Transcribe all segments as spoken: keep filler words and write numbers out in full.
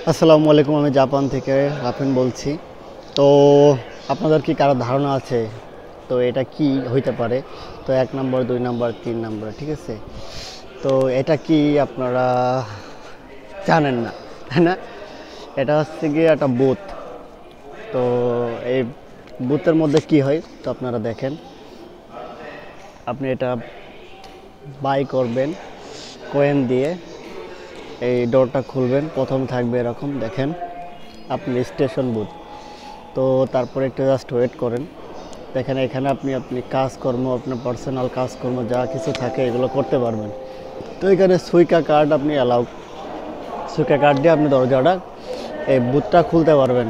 আসসালামু আলাইকুম, আমি জাপান থেকে রাফিন বলছি। তো আপনাদের কি কারো ধারণা আছে তো এটা কি হইতে পারে? তো এক নম্বর, দুই নম্বর, তিন নম্বর, ঠিক আছে। তো এটা কি আপনারা জানেন না, তাই না? এটা হচ্ছে গিয়ে একটা বুথ। তো এই বুথের মধ্যে কি হয় তো আপনারা দেখেন। আপনি এটা বাই করবেন কয়েন দিয়ে। এই ডোরটা খুলবেন, প্রথম থাকবে এরকম দেখেন আপনি স্টেশন বুথ। তো তারপরে একটু জাস্ট ওয়েট করেন। দেখেন এখানে আপনি আপনি কাজকর্ম, আপনার পার্সোনাল কাজকর্ম যা কিছু থাকে এগুলো করতে পারবেন। তো এখানে সুইকা কার্ড আপনি অ্যালাউ, সুইকা কার্ড দিয়ে আপনি দরজাটা এই বুথটা খুলতে পারবেন।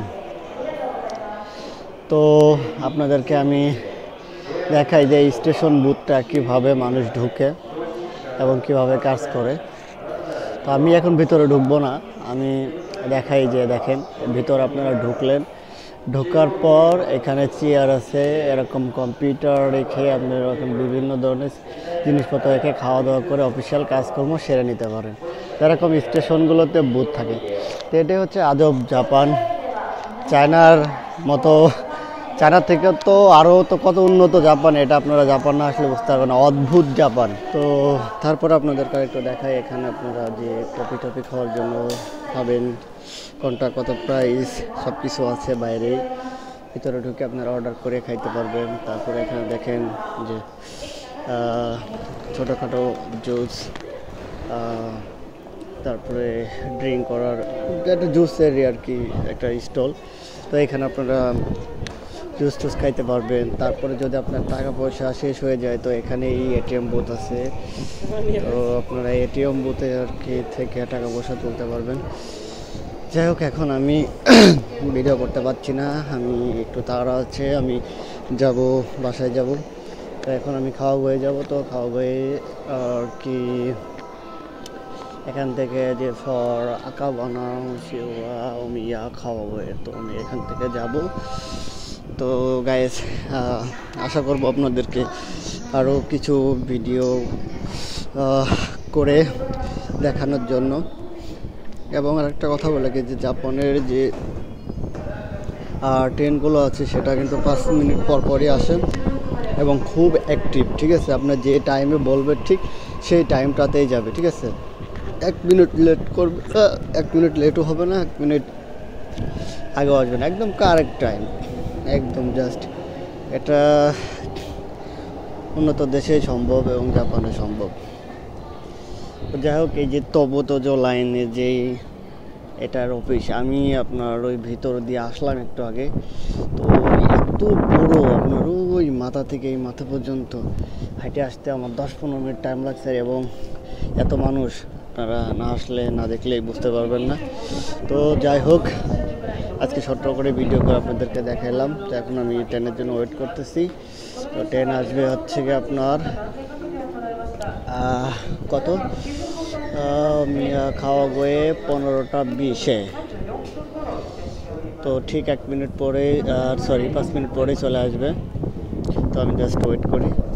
তো আপনাদেরকে আমি দেখাই যে স্টেশন বুথটা কীভাবে মানুষ ঢুকে এবং কিভাবে কাজ করে। তো আমি এখন ভিতরে ঢুকবো না, আমি দেখাই যে দেখেন ভিতরে আপনারা ঢুকলেন, ঢোকার পর এখানে চেয়ার আছে, এরকম কম্পিউটার রেখে আপনি এরকম বিভিন্ন ধরনের জিনিসপত্র রেখে খাওয়া দাওয়া করে অফিসিয়াল কাজকর্ম সেরে নিতে পারেন। এরকম স্টেশনগুলোতে বুথ থাকে। তো এটাই হচ্ছে আজব জাপান। চায়নার মতো, চায়না থেকে তো আরও তো কত উন্নত জাপান, এটা আপনারা জাপান না আসলে বুঝতে পারবেন না। অদ্ভুত জাপান। তো তারপরে আপনাদেরকে একটু দেখাই, এখানে আপনারা যে কফি টফি খাওয়ার জন্য খাবেন, কোনটা কত প্রাইস সব কিছু আছে বাইরে। ভিতরে ঢুকে আপনারা অর্ডার করে খাইতে পারবেন। তারপরে এখানে দেখেন যে ছোটোখাটো জুস, তারপরে ড্রিঙ্ক করার একটা জুসের আর কি একটা স্টল। তো এখানে আপনারা জুস টুস খাইতে পারবেন। তারপরে যদি আপনার টাকা পয়সা শেষ হয়ে যায় তো এখানে এই এটিএম বুথ আছে। তো আপনারা এটিএম বুথে আর কি থেকে টাকা পয়সা তুলতে পারবেন। যাই হোক, এখন আমি ভিডিও করতে পারছি না, আমি একটু তাড়া আছে, আমি যাব বাসায় যাব। তো এখন আমি খাওয়া হয়ে যাব। তো খাওয়া হয়ে আর কি এখান থেকে যে ফর আঁকা বানাও শিওয়া ওমিয়া খাওয়া হয়ে, তো আমি এখান থেকে যাব। তো গাইস, আশা করব আপনাদেরকে আরও কিছু ভিডিও করে দেখানোর জন্য। এবং আরেকটা কথা বলে কি, যে জাপানের যে ট্রেনগুলো আছে সেটা কিন্তু পাঁচ মিনিট পর পরই আসে এবং খুব অ্যাক্টিভ, ঠিক আছে। আপনার যে টাইমে বলবে ঠিক সেই টাইমটাতেই যাবে, ঠিক আছে। এক মিনিট লেট করবে, এক মিনিট লেটও হবে না, এক মিনিট আগেও আসবে না, একদম কারেক্ট টাইম, একদম জাস্ট। এটা উন্নত দেশেই সম্ভব এবং জাপানে সম্ভব। যাই হোক, এই যে তবুতোজো লাইনে যেই এটার অফিস, আমি আপনার ওই ভিতর দিয়ে আসলাম একটু আগে। তো এত বড়, আপনার ওই মাথা থেকে এই মাথা পর্যন্ত হাঁটে আসতে আমার দশ পনেরো মিনিট টাইম লাগছে। এবং এত মানুষ আপনারা না আসলে না দেখলেই বুঝতে পারবেন না। তো যাই হোক, আজকে ছোট্ট করে ভিডিও করে আপনাদেরকে দেখালাম। তো এখন আমি ট্রেনের জন্য ওয়েট করতেছি। তো ট্রেন আসবে হচ্ছে গিয়ে আপনার কত খাওয়া গয়ে পনেরোটা বিশে। তো ঠিক এক মিনিট পরে, সরি পাঁচ মিনিট পরেই চলে আসবে। তো আমি জাস্ট ওয়েট করি।